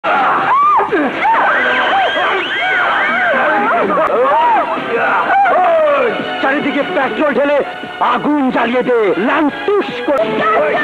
চারিদিকে পেট্রোল ঢেলে আগুন জ্বালিয়ে দে, লান্টুস করে।